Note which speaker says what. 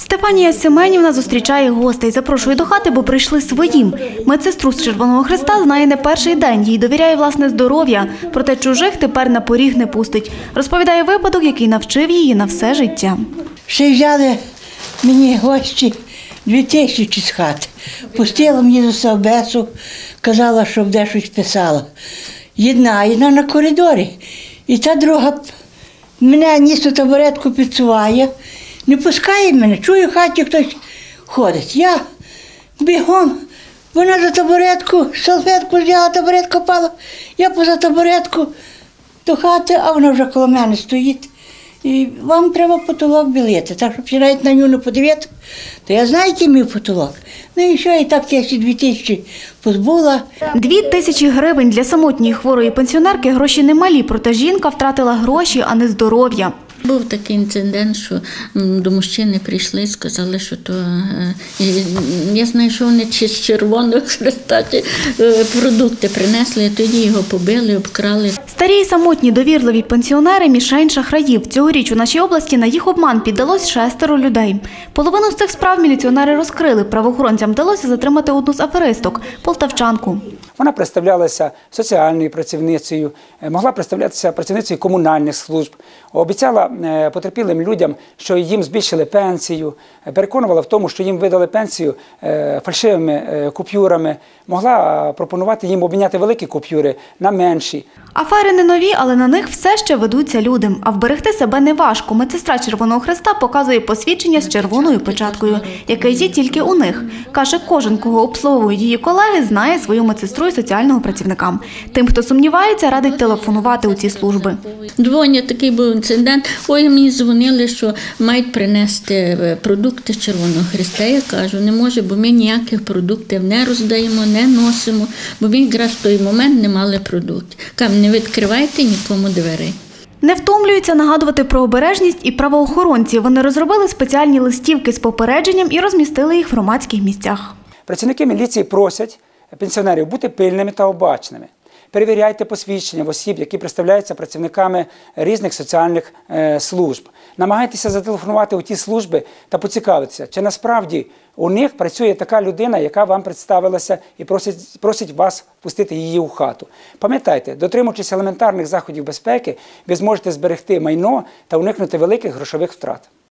Speaker 1: Стефанія Семенівна зустрічає гостей, запрошує до хати, бо прийшли своїм. Медсестру з Червоного Хреста знає не перший день, їй довіряє власне здоров'я, проте чужих тепер на поріг не пустить. Розповідає випадок, який навчив її на все життя.
Speaker 2: Ще взяли мені гості 2000 з хати. Пустила мені до совбезу, казала, щоб де щось писала. Одна на коридорі. І та друга мене ніс у табуретку підсуває, не пускає мене, чую, в хаті хтось ходить. Я бігом, вона за табуретку, салфетку взяла, табуретка пала, я поза табуретку до хати, а вона вже коло мене стоїть. І вам треба потолок білити, так що всі навіть на нього не подивити, то я знаю, який мій потолок. Ну і що, і так я ці 2000 позбула.
Speaker 1: 2000 гривень для самотньої хворої пенсіонерки – гроші немалі, проте жінка втратила гроші, а не здоров'я.
Speaker 3: Був такий інцидент, що до мужчини прийшли, сказали, що то, я знаю, що вони з Червоного Хреста продукти принесли, тоді його побили, обкрали.
Speaker 1: Старі і самотні довірливі пенсіонери – мішень шахраїв. Цьогоріч у нашій області на їх обман піддалось 6 людей. Половину з цих справ міліціонери розкрили. Правоохоронцям вдалося затримати одну з аферисток – полтавчанку.
Speaker 4: Вона представлялася соціальною працівницею, могла представлятися працівницею комунальних служб, обіцяла потерпілим людям, що їм збільшили пенсію, переконувала в тому, що їм видали пенсію фальшивими купюрами, могла пропонувати їм обміняти великі купюри на менші.
Speaker 1: Афери не нові, але на них все ще ведуться люди. А вберегти себе не важко. Медсестра Червоного Хреста показує посвідчення з червоною печаткою, яке є тільки у них. Каже, кожен, кого обслуговують її колеги, знає свою медсестру і соціального працівника. Тим, хто сумнівається, радить телефонувати у ці служби.
Speaker 3: Дзвонять, такий був інцидент. Ой, мені дзвонили, що мають принести продукти з Червоного Хреста. Я кажу, не може, бо ми ніяких продуктів не роздаємо, не носимо, бо ми якраз в той момент не мали продуктів. Кажу, не відкривайте нікому дверей.
Speaker 1: Не втомлюються нагадувати про обережність і правоохоронці. Вони розробили спеціальні листівки з попередженням і розмістили їх в громадських місцях.
Speaker 4: Працівники міліції просять пенсіонерів бути пильними та обачними. Перевіряйте посвідчення в осіб, які представляються працівниками різних соціальних служб. Намагайтеся зателефонувати у ті служби та поцікавитися, чи насправді у них працює така людина, яка вам представилася і просить вас впустити її у хату. Пам'ятайте, дотримуючись елементарних заходів безпеки, ви зможете зберегти майно та уникнути великих грошових втрат.